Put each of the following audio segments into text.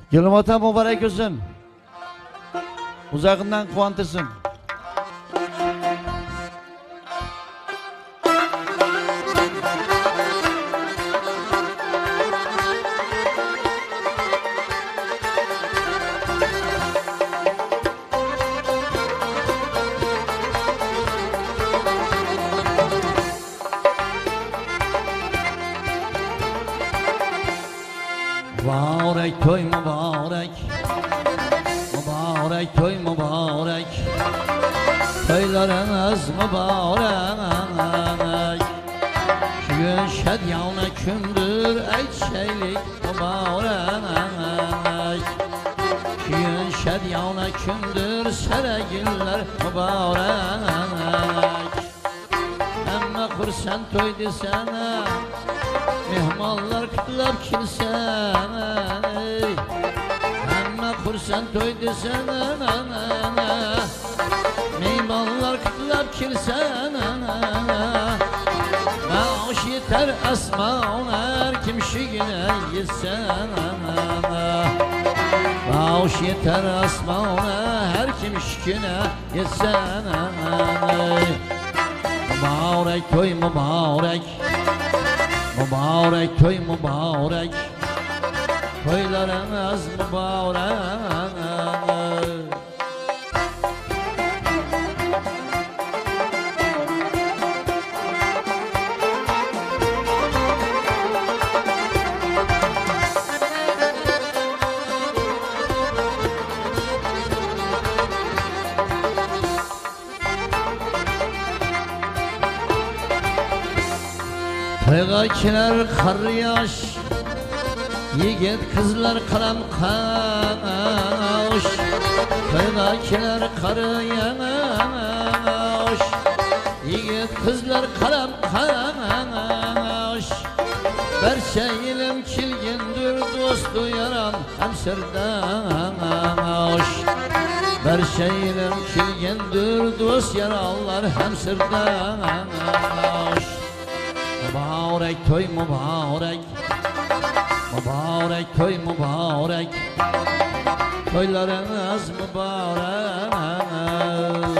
Yılmatan mübarek olsun. Uzakından kuantırsın. Mübarek toy mübarek, mübarek toy mübarek, toylarınız mübarek. Şu gün şedyana kündür eçeylik mübarek. Şu gün şedyana kündür seregiller mübarek. Emme kursen toy desene, mehmanlar kıtlap kilsene. Emme kursen toy desene, mehmanlar kıtlap kilsene. Maaş yeter asman her kim şigine yetsene. Maaş yeter asman her kim şigine yetsene. Mübarek toy mübarek, mübarek toy mübarek, toylarınız mübarek. Peygakiler kar yaş, yiğit kızlar karam kaş. Peygakiler kar yaş, yiğit kızlar karam kaş. Berçe ilim kilgindir dostu yaran hem sırdaş. Berçe ilim kilgindir dost yaranlar hem sırdaş. Mübarek toy mübarek, mübarek toy mübarek, toylarınız mübarek.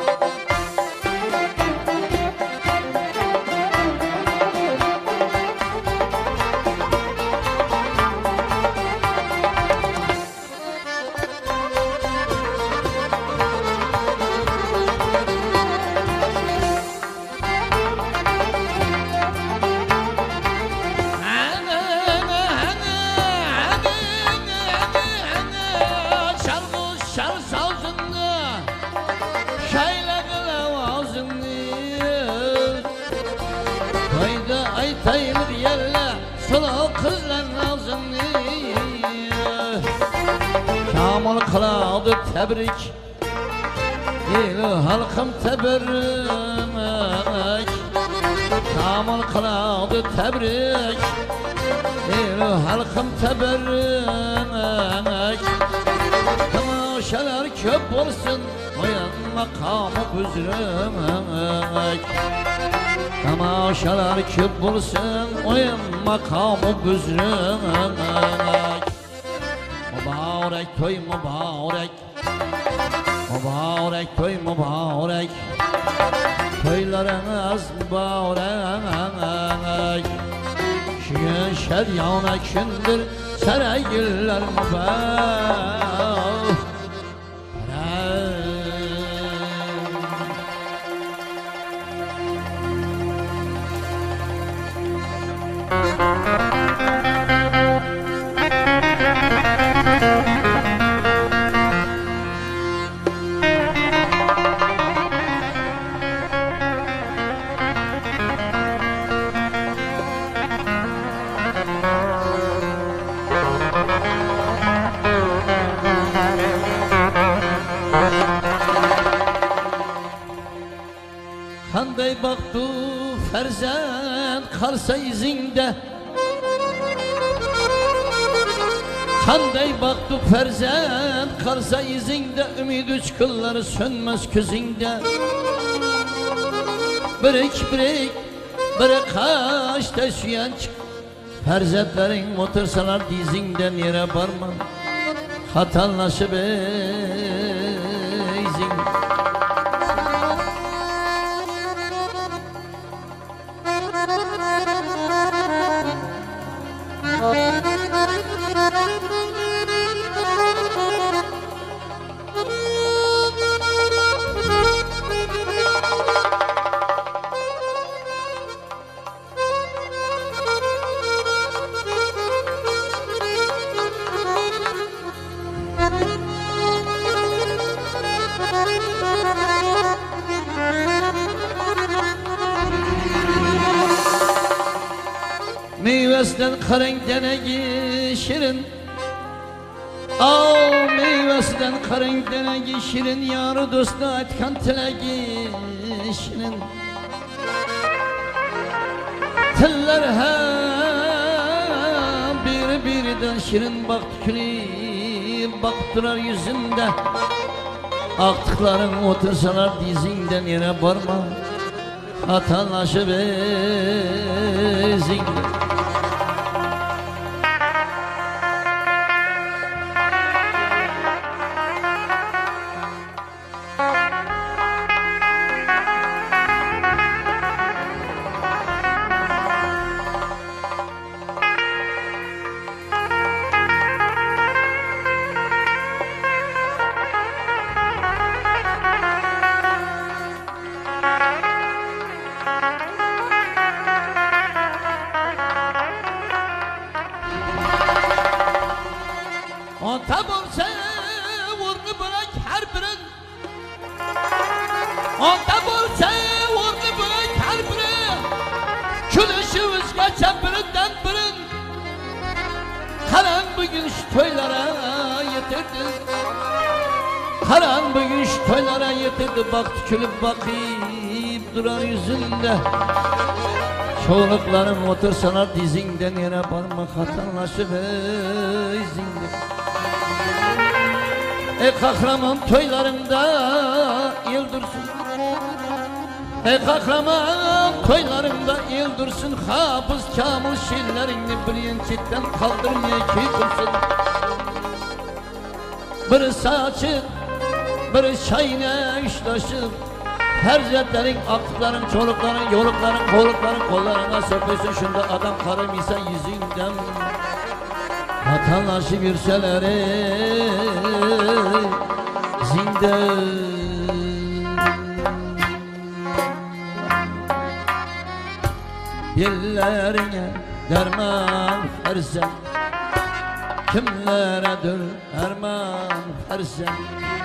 Aytayır yerle sulu kızlar nazımlı. Kamil kıladı tebrik, eli halkım teberrük. Kamil kıladı tebrik, eli halkım teberrük. Tamaşalar köp olsun, uyan makamı büzrük. Tamaşalar küp bulsun, oyun makamı büzrük. Mübarek toy mübarek, mübarek toy mübarek, toylarınız mübarek. Şu gün şeryana kündür seregiller mübarek. Qanday baxtu farzand qalsa izingda, qanday baxtu farzand qalsa izingda, umid uchqunlari sönmas ko'zingda. Birik birik bir qaşda suyanchiq, farzandlaring o'tirsalar dizingda nera borma. hatanlaşıp ezin. Meyvesinden karengden şirin, al meyvesinden karengden şirin, yarı dostuna etkan tilegi şirin. Tiller hem birinden şirin baktı külüp baktılar yüzünde. Aktıkların otursalar dizinden yere barma, hatanlaşıp ezin. Ota bolsa o'rni bo'lak har birin, ota bolsa o'rni bo'lak har birin, kulishi o'zgacha biridan birin. Qarang bugun shu to'ylara yetirdi, qarang bugun shu to'ylara yetirdi, baxti kulib boqib durar yüzünde. Çoğunluklarım otursalar dizinden yere barma, hatanlaşıp ezinde. Kahraman toylarında el dursun, kahraman toylarında el dursun. Hafız Kamil şiirlerini birinçitten kaldırmaya kıyılsın. Biri saçı, biri çayına işlaşıp, herzetlerin, aktıkların, çolukların, yolukların, kolukların kollarına sökülsün. Şunda adam karım ise yüzünden hatanlaşıp yürseler zinde. Dillerine derman versen, kimleredir erman versen.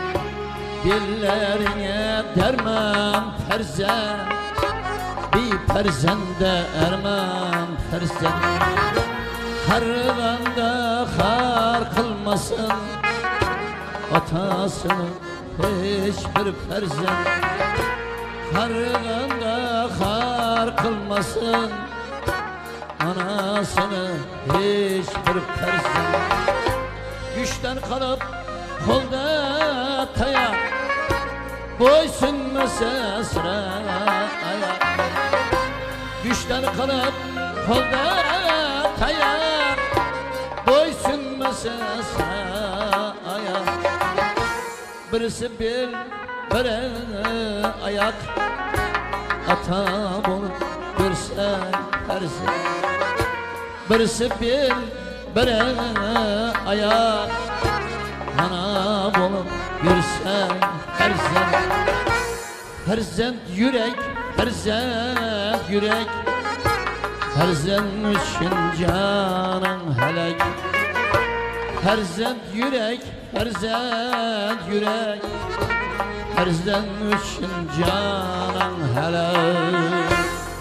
Dillerine derman versen, bir perzende erman versen. Harganda har kılmasın atasını hiçbir perzent. Harganda har kılmasın anasını hiçbir perzent. Güçten kalıp kolda tayak, boysunmasa sıraya. Güçten kalıp kolda tayak, boysunmasa sıraya. Birisi bel, biri ayak, ata bulup görsen persen. Birisi bel, biri ayak, ana bulup görsen persen. Perzent yürek, perzent yürek, perzent için canın helak. Perzent yürek, perzent yürek, perzent için canın helak.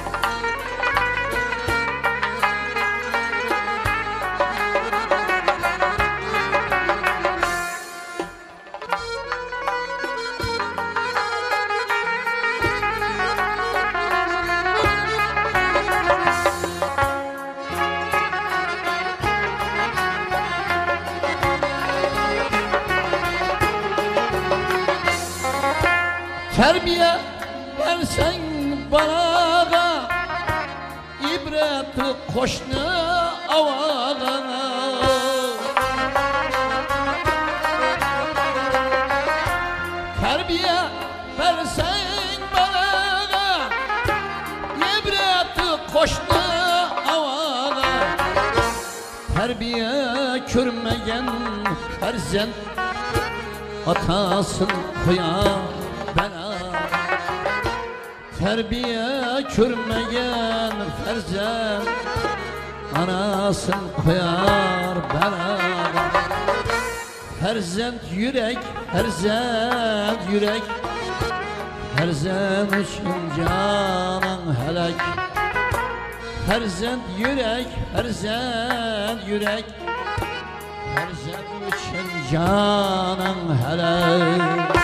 Terbiye versen bana da, ibretli koşnu avağa. terbiye versen bana, ibreti koştu avana. Terbiye görmeyen ferzent atasın koyar bana. Terbiye görmeyen ferzent anasın koyar bana. Ferzent yürek, ferzent yürek, ferzent için canan helak. Ferzent yürek, ferzent yürek, ferzent için canan helak.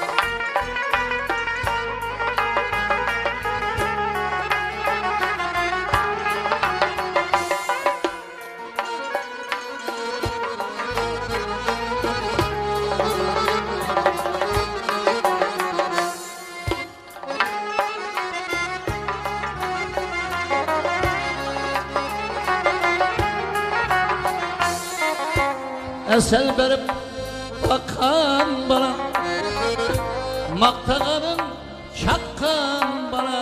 Esel verip bakan bana, maktanın çakkan bana.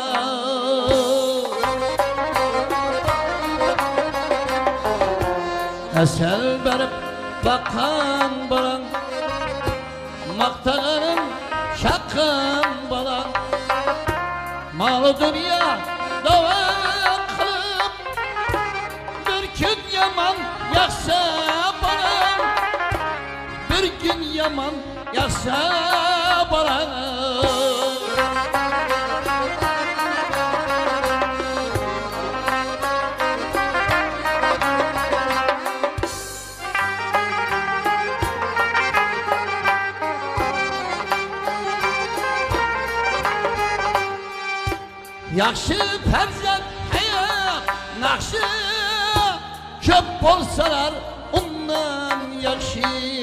Esel verip bakan bana, maktanın çakkan bana. Malı dünya dava kılıp bir gün yaman yaksa bana. Bir gün yaman yaksa bana. Yakşı ferzent hayat nakşı, köp olsalar ondan yakşı.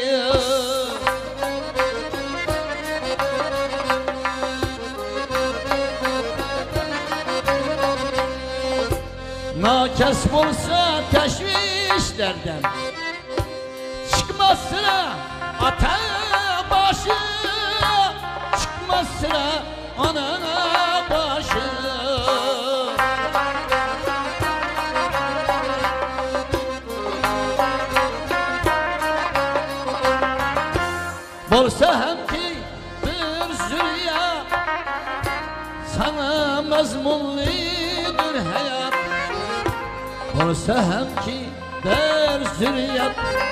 Nakes olsa teşvişlerden çıkmaz sıra ata başı, çıkmaz sıra ana başı. Olsa hem ki bir zürriya, sana mazmunludur hayat. Olsa hem ki bir zürriya,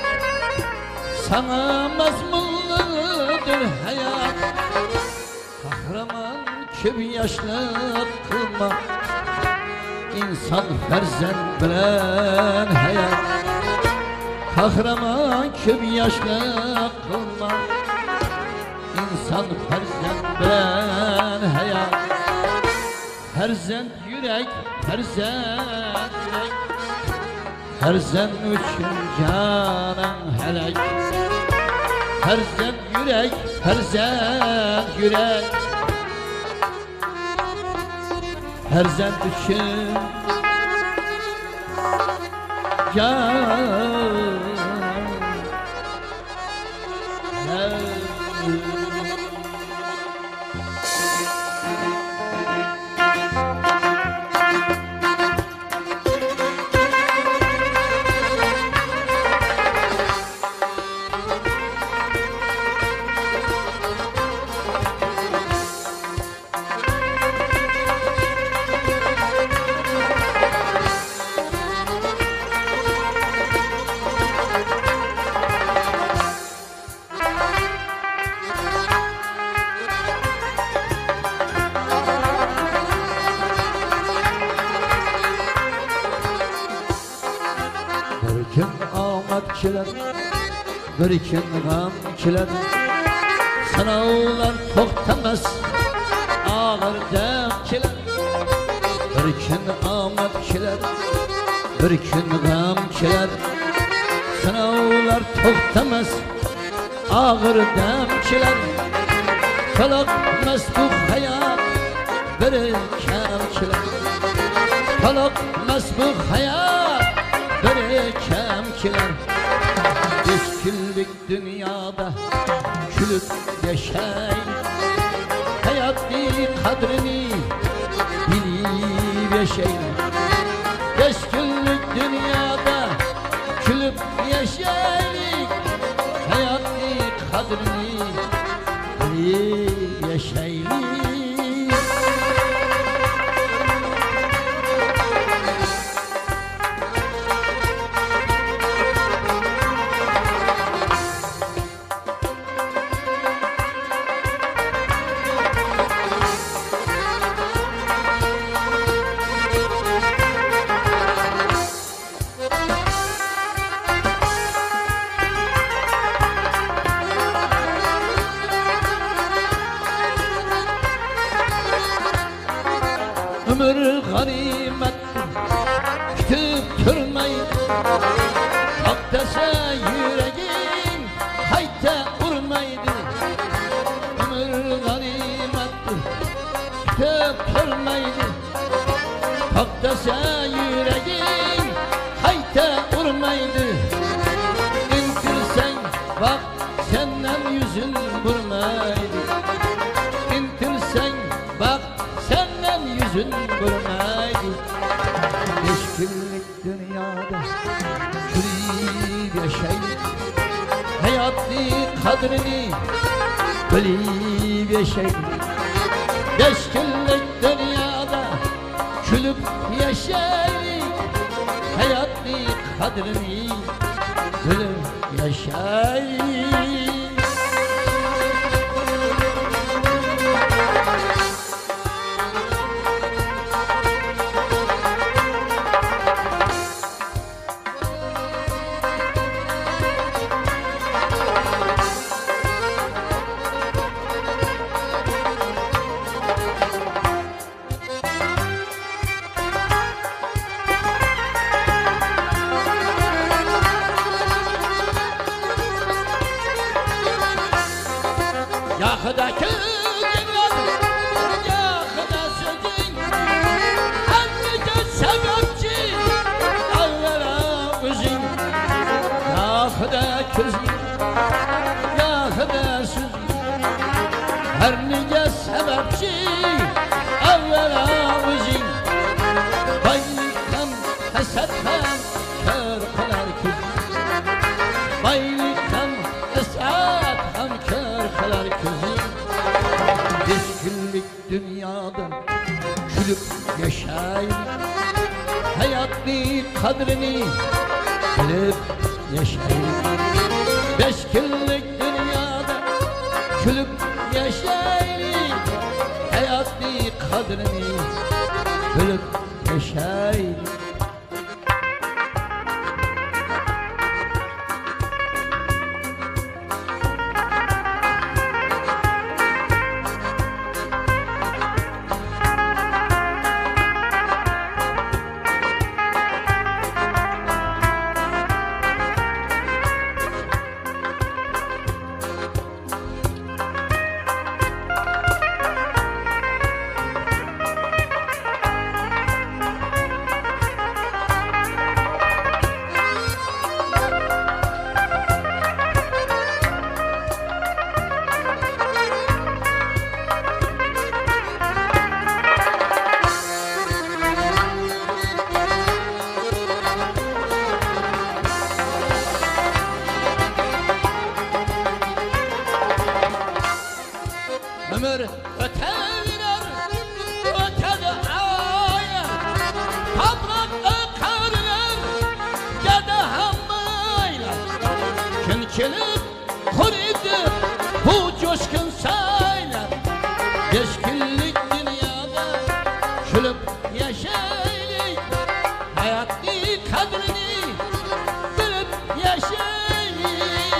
sana mazmunludur hayat. Kahraman kimi yaşlı kılma, insan ferzent bilen hayat. Kahraman kimi yaşlı kılma, İnsan ferzent bilen hayat. Ferzent yürek, ferzent yürek, ferzent için canan helak. Ferzent yürek, ferzent yürek, ferzent için canan helak. Bir gün ağlat kiler, bir gün gam kiler. Sınavlar toxtamaz, ağır dem kiler. Bir gün ağlat kiler, bir gün gam kiler. Sınavlar toxtamaz, ağır dem kiler. Kalakmaz bu hayat, bir kem kiler. Kalakmaz bu hayat, bir kem kiler. Beş günlük dünyada külüp yaşay, kadrini bilip yaşayın. 5 günlük dünyada külüp yaşayın. Hayatı kadrini bilip yaşayın. Ömür ganimettir, kütüp durmayın. Hak dese yüreğin, hayta vurmaydı. Ömür ganimettir, kütüp durmaydı. Hak dese yüreğin, hayta vurmaydı. İntirsen bak senden yüzün vurmaydı. İntirsen bak senden yüzün vurmaydı. 5 günlük dünyada çürüyüp yaşayın. Hayatı kadrini bilip yaşayın. 5 günlük dünyada külüp yaşayın. Hayatı kadrini bilip yaşayın. Yakıdaki dünyada, yakıda sözün, elbette sebepçi, evvela üzün. Yakıda közün, yakıda sözün, her nice sebepçi, evvela üzün. Baylıktan, hasetten, kör kılar közün. Baylıktan, hasetten, kör kılar közün. 5 günlük dünyada külüp yaşayın. Hayatı kadrini bilip yaşayın. 5 günlük dünyada külüp yaşayın. Hayatı kadrini bilip yaşayın. Ömür ötebilir, ötedi ayar. Toprak ökarlar, gede hammaylar. Künçülük kurudu bu coşkun saylar. 5 günlük dünyada külüp yaşayın. Hayatı kadrini bilip yaşayın.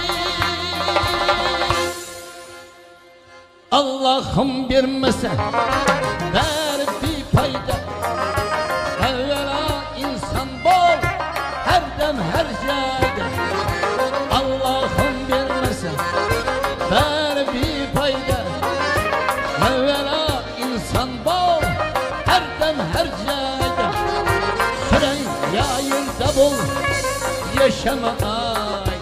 Allah'ım vermese ver bir payda. Evvela insan bol her dem her yerde. Allah'ım vermese ver bir payda. Evvela insan bol her dem her yerde. Süren yayılda bol yaşama ay.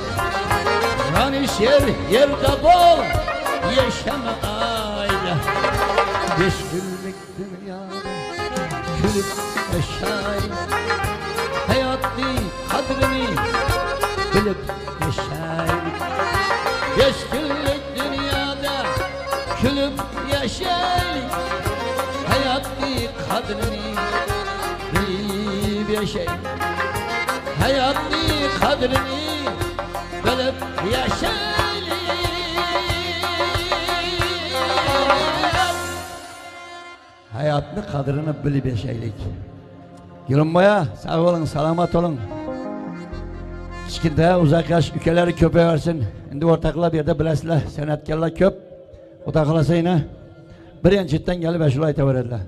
Yani şer yerde bol yaşama ayla. Beş günlük dünyada gülüp yaşayın. Hayatın kadrini bilip yaşayın. Beş günlük dünyada gülüp yaşayın. Hayatın kadrini bilip yaşayın. Hayatın kadrini bilip yaşayın. Hayatın kadrini bilip yaşaylik. Yılınbaya sağ olun, selamat olun. Kichkintoy uzak yaş ülkeleri ko'payaversin. Endi o'rtoqlar bu yerda bilasizlar, san'atkorlar ko'p. Xudo xolasa yana birinchidan kelib ashula aytaveradilar.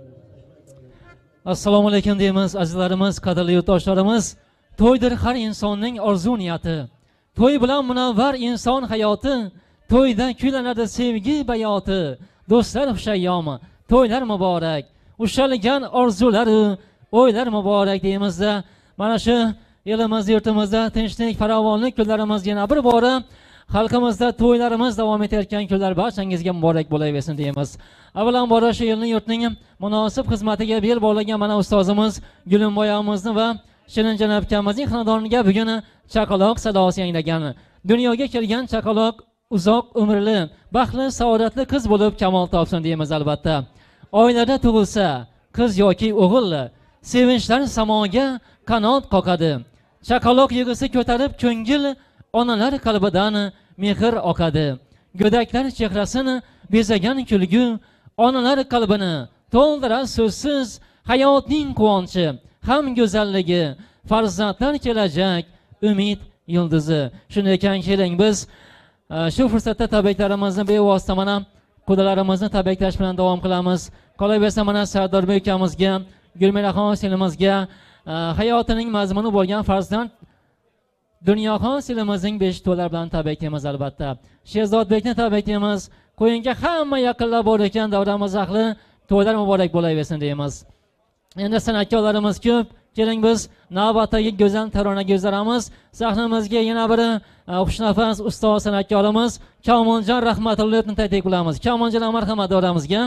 Assalomu alaykum deymiz azizlarimiz, qadrli yurtdoshlarimiz. To'ydir har insonning orzu niyati. To'y bilan munavvar inson hayoti. To'yda kuylanadi sevgi bayoti. Do'stlar xushayyomi, to'ylar muborak. Ushalgan orzulari, o'ylar muborak deymizda. Mana shu elimiz, yurtimizda tinchlik, farovonlik kunlarimiz yana bir bora xalqimizda to'ylarimiz davom etayotgan kunlar barchangizga muborak bo'laversin deymiz. Avvalambor shu yilning yurtning munosib xizmatiga bel bog'lagan mana ustozimiz Gulimboyamizni va Shirinjanob akamizning xonadoniga bugun chaqaloq sadosi yanglagan. Dunyoga kelgan chaqaloq uzoq umrli, baxtli, saodatli qiz bo'lib kamol topsin deymiz albatta. Oilada tug'ilsa qiz yoki o'g'il, sevinchlar samoga qanot qoqadi. Chaqaloq yig'isi ko'tarib ko'ngil, onalar qalbidan mehr oqadi. Go'daklar chehrasini bezagan kulgu, onalar qalbini to'ldirar so'zsiz. Hayotning quvonchi, ham go'zalligi, farzandlar kelajak, umid yulduzi. Shunday ekan, keling biz shu fursatda tabriklarimizni bevosita mana qudalarimizni tabriklash bilan davom qilamiz. Qolaversa mana Sardorbek akamizga, Gulmiraxon sinimizga hayotining mazmuni bo'lgan farzand Dunyoxon sinimizning beshto'lar bilan tabriklaymiz albatta. Sherzodbekni tabriklaymiz. Qo'yinga hamma yaqinlar bor ekan, davramiz ahli to'ylar muborak bo'laversin deymiz. Endi san'atkorlarimiz ko'p. Keling biz navbatdagi go'zal taronaga o'zlaramiz. Sahnamizga yana bir xushnafas ustoz san'atkorimiz Kamoljon Rahmatullayevni taklif qilamiz. Kamoljon, marhamat davramizga.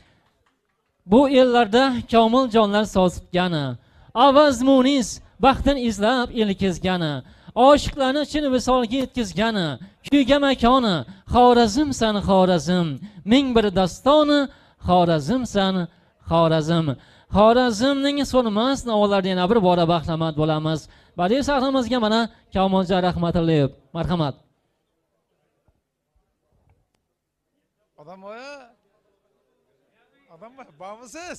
Bu ellarda Kamoljonlar so'z tutgani, avaz munis baxtin izlab elkizgani, oshiqlarni chin visolga yetkizgani, kuyga makoni Xorazmsan Xorazm, ming bir dastoni Xorazmsan Xorazm. Xorazmning so'nmas navolarida yana bir bora bahramand bo'lamiz. Badiiy sahnamizga mana Kamoljon Rahmatullayev, marhamat. Adam bağımsız.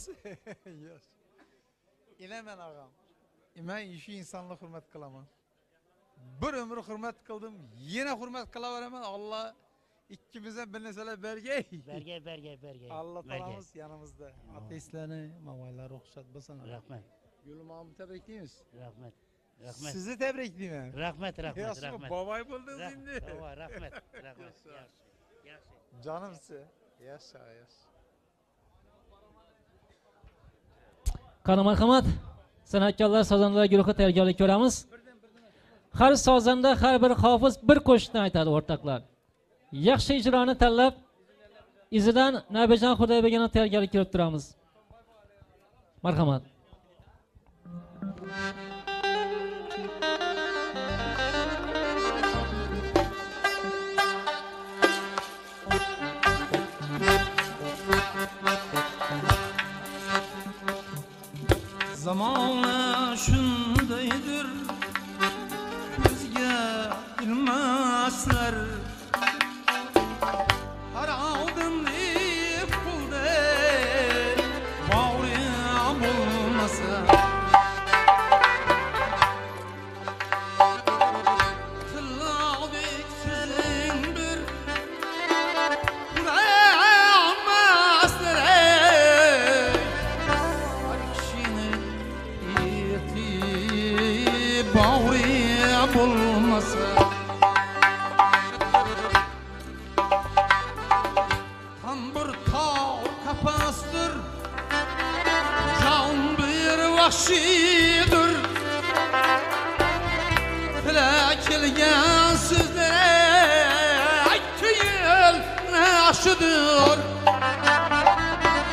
İlemen ağam. Ben işi insanla hürmet kılamam. Bir ömrü hürmet kıldım. Yine hürmet kılaveremem. Allah ikimize bir neseler bergey. Bergey. Allah talamız yanımızda. Ateistlerini, mamayları okşat basana. Rahmet. Gülüm ağamı tebrikliyiz. Rahmet. Sizi tebrikliyim. Rahmet. Babay buldun şimdi. Rahmet. Canımsı. Yaşa. Qani marhamat, san'atkorlar sozandalar guruhi tayyorgarlik ko'ramiz. Har sozanda har bir hofiz bir qo'shiqni aytadi o'rtoqlar. Yaxshi ijroni tanlab izidan Nabijon Xudoybekni tayyorgarlik ko'rib turamiz. Marhamat. Zamanla şundaydır, bizge bilmezler. Har aldım deyip kulde, bağrıyam olmasa. Tıllavik sizin bir kulağınmazlar. Bağrıyam olmasa tam bir tağ kapastır, can bir vahşidir. Tile kelgen sizlere aytıyıl naşıdır.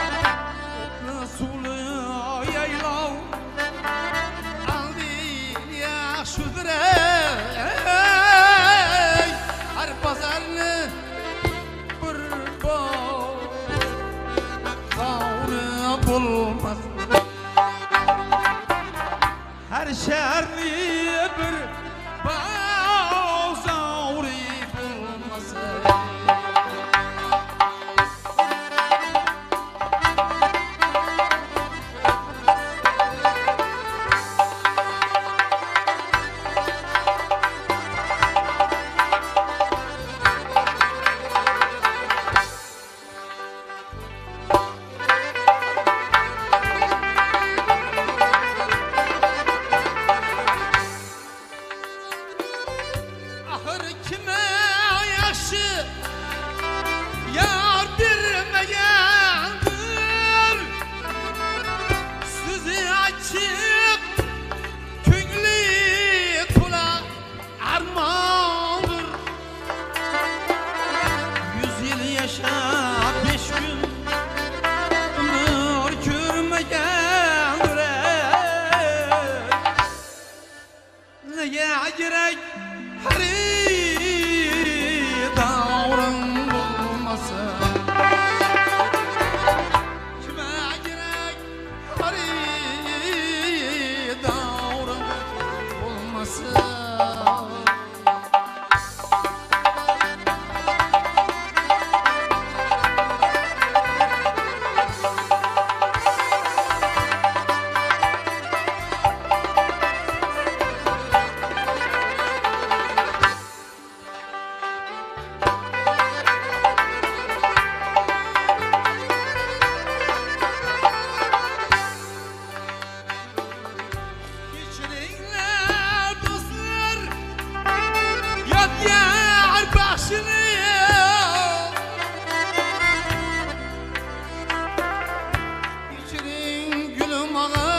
kime yaxshi yar bermagandir so'zi achchiq ko'ngli to'la armondir 100 yil yashab 5 kun umr ko'rmagandir nega kerak xaridorım bo'lmasa kime kerak xaridorım bo'lmasa Geçirinler dostlar yad yar başını Geçirin gülüm ağa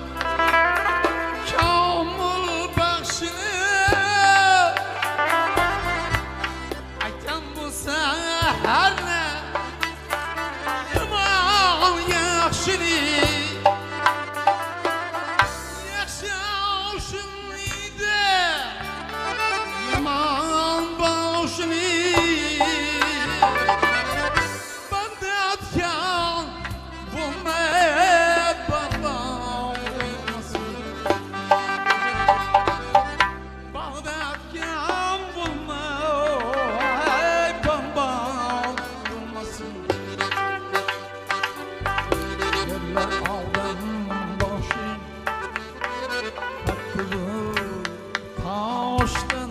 kamul başını Aytan bulsa her ne yaman yaxşını Yaman boşunu bandatkan bulma babam bandatkan bulma babam bulmasın yerler aldım boşun taştın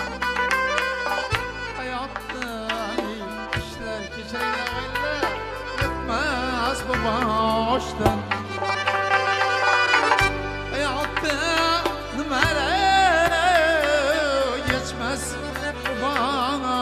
hayatta işler keçerler etmez bu baştan hayatta numara geçmez bu bana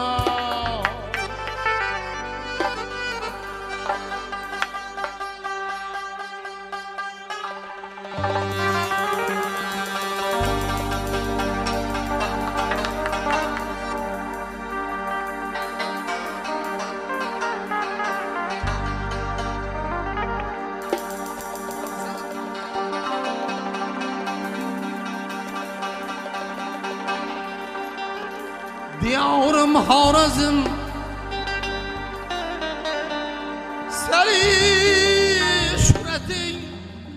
Diyorum Xorazm Sari şurating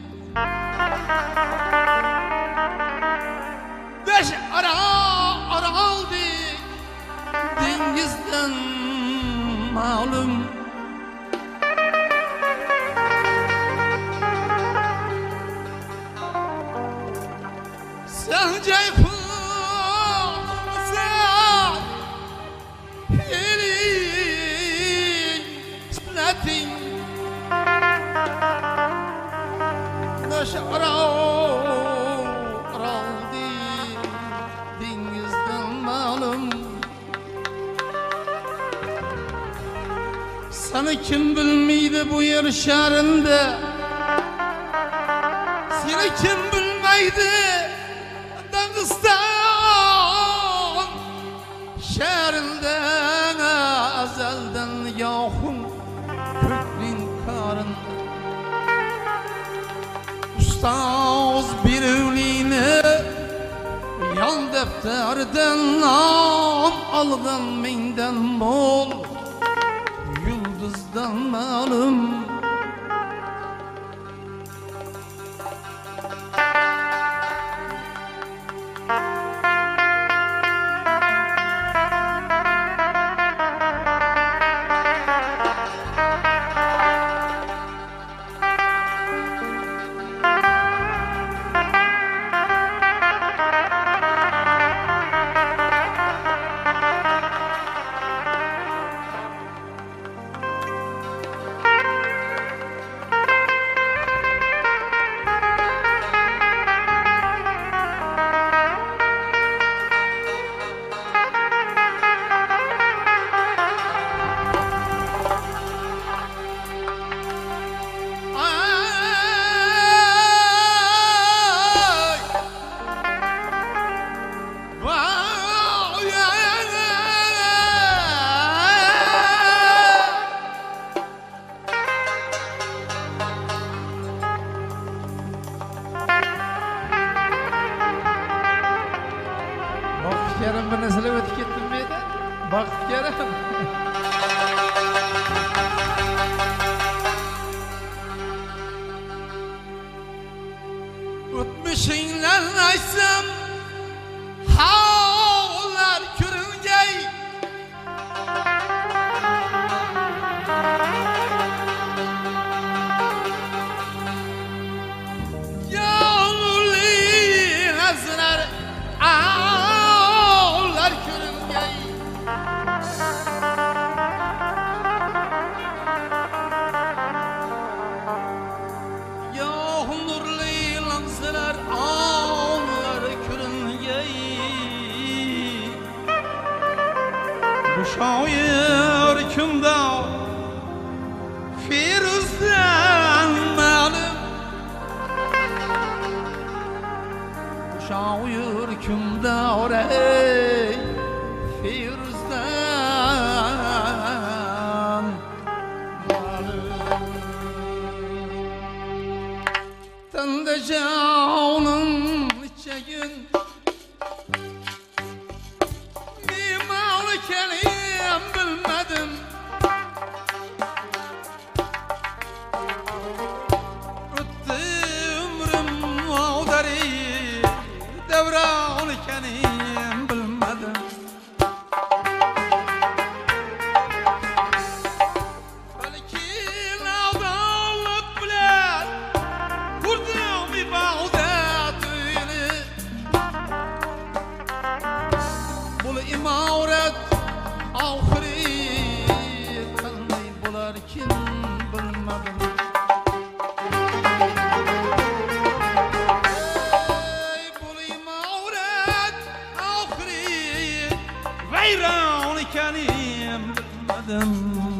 Beş araldik dengizden malum Sen cayfın Araldi dengizden malum Seni kim bilmeydi bu yer şehrinde Seni kim bilmeydi Dağıstan şehrinde Ezelden yahun köklün karın Ustaz bir evliğine yan defterden nam aldan menden bol yıldızdan malum Baxtkeram. O'tmishinglarni aytsam, havlar ko'ringay. Yolli nazar, avlar ko'ringay. Şair kimda Firuzdan malum. Şair kimda orey Firuzdan malum. Tanda canım içegin Kelim bilmedim. Öttü ömrüm odari devran kelim bilmedim. Belki navdalık bilen kurdum bir bağdat öyle. Bul imaret ahiri tanrı bular kim bilmedim. Ey bul imaret ahiri veyran ikenim bilmedim.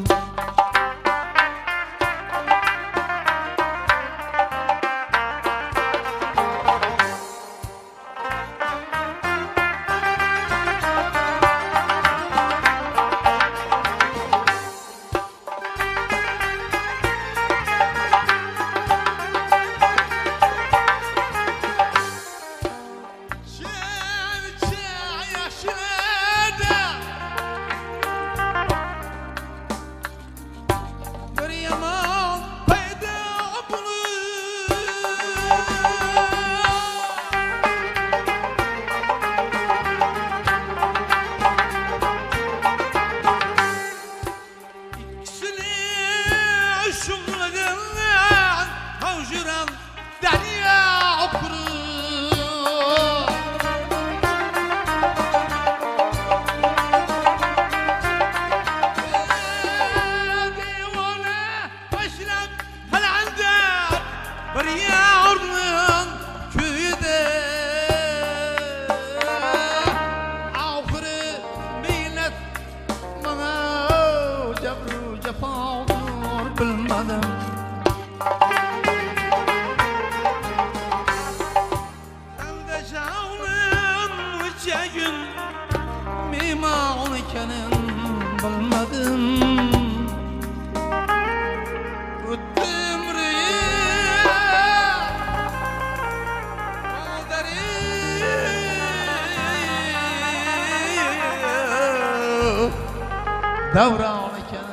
Davran eken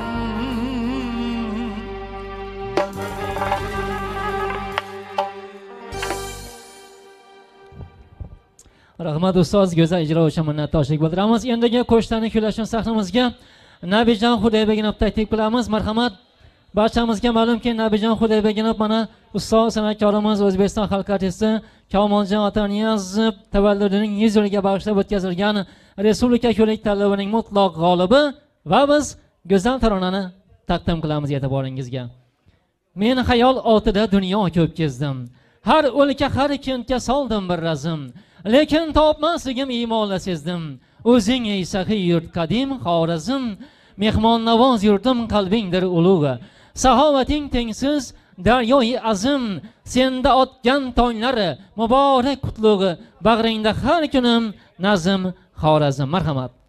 Rahmat ustoz, go'zal ijro uchun minnatdorchilik bildiramiz. Endigi qo'shiqlarni kuylashni sahnamizga Nabijon Xudaybeginovni taklif qilamiz. Marhamat. Barchamizga ma'lumki, Nabijon Xudaybeginov mana ustoz san'atkorimiz, O'zbekiston xalq artisti Kamoljon Otaniyazov tavalludining 100 yiliga bag'ishlab o'tkazilgan Respublika ko'rik tanlovining mutlaq g'olibi va biz go'zal taronani taqdim qilamiz e'tiboringizga. Men xayol otida dunyo ko'p kezdim. Har o'lka, har kentga soldim bir razm. Lekin topmasligim iymonla sezdim. O'zing ey saxiy yurt qadim Xorazm, mehmon navoz yurtim qalbingdir ulug'. Sahovating tengsiz daryoyi azim, senda otgan tonglar muborak qutlug'i, bag'ringda har kunim nazm Xorazm. Marhamat.